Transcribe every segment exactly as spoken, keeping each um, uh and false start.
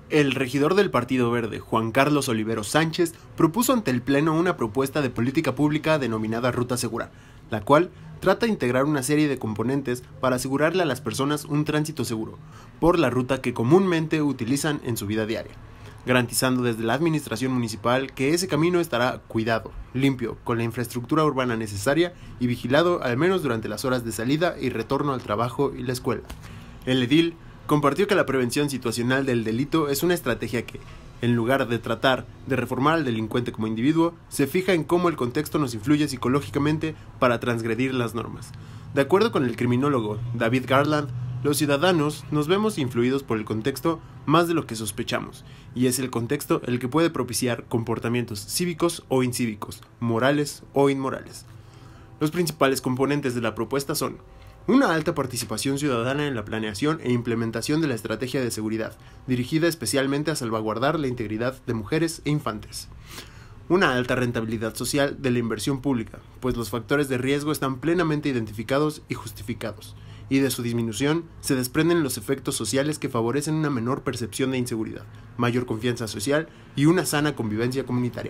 El regidor del Partido Verde, Juan Carlos Oliveros Sánchez, propuso ante el Pleno una propuesta de política pública denominada Ruta Segura, la cual trata de integrar una serie de componentes para asegurarle a las personas un tránsito seguro por la ruta que comúnmente utilizan en su vida diaria, garantizando desde la administración municipal que ese camino estará cuidado, limpio, con la infraestructura urbana necesaria y vigilado al menos durante las horas de salida y retorno al trabajo y la escuela. El edil compartió que la prevención situacional del delito es una estrategia que, en lugar de tratar de reformar al delincuente como individuo, se fija en cómo el contexto nos influye psicológicamente para transgredir las normas. De acuerdo con el criminólogo David Garland, los ciudadanos nos vemos influidos por el contexto más de lo que sospechamos, y es el contexto el que puede propiciar comportamientos cívicos o incívicos, morales o inmorales. Los principales componentes de la propuesta son: una alta participación ciudadana en la planeación e implementación de la estrategia de seguridad, dirigida especialmente a salvaguardar la integridad de mujeres e infantes. Una alta rentabilidad social de la inversión pública, pues los factores de riesgo están plenamente identificados y justificados, y de su disminución se desprenden los efectos sociales que favorecen una menor percepción de inseguridad, mayor confianza social y una sana convivencia comunitaria.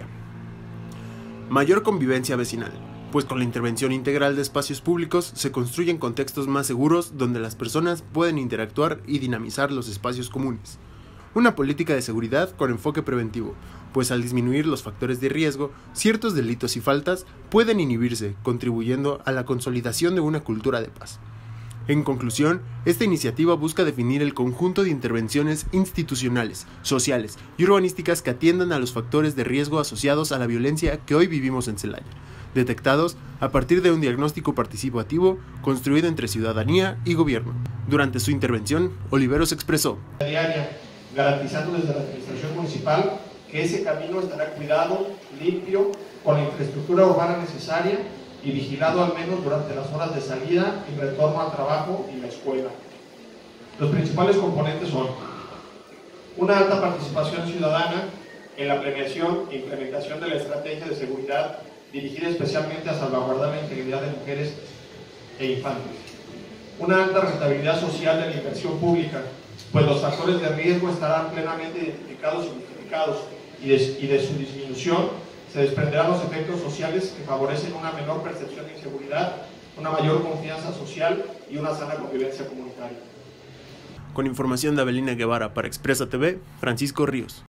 Mayor convivencia vecinal, pues con la intervención integral de espacios públicos se construyen contextos más seguros donde las personas pueden interactuar y dinamizar los espacios comunes. Una política de seguridad con enfoque preventivo, pues al disminuir los factores de riesgo, ciertos delitos y faltas pueden inhibirse, contribuyendo a la consolidación de una cultura de paz. En conclusión, esta iniciativa busca definir el conjunto de intervenciones institucionales, sociales y urbanísticas que atiendan a los factores de riesgo asociados a la violencia que hoy vivimos en Celaya, detectados a partir de un diagnóstico participativo construido entre ciudadanía y gobierno. Durante su intervención, Oliveros expresó: diaria, garantizando desde la administración municipal que ese camino estará cuidado, limpio, con la infraestructura urbana necesaria y vigilado al menos durante las horas de salida y retorno al trabajo y la escuela. Los principales componentes son: una alta participación ciudadana en la planeación e implementación de la estrategia de seguridad dirigida especialmente a salvaguardar la integridad de mujeres e infantes. Una alta rentabilidad social de la inversión pública, pues los factores de riesgo estarán plenamente identificados y justificados, y de, y de su disminución se desprenderán los efectos sociales que favorecen una menor percepción de inseguridad, una mayor confianza social y una sana convivencia comunitaria. Con información de Abelina Guevara para Expresa T V, Francisco Ríos.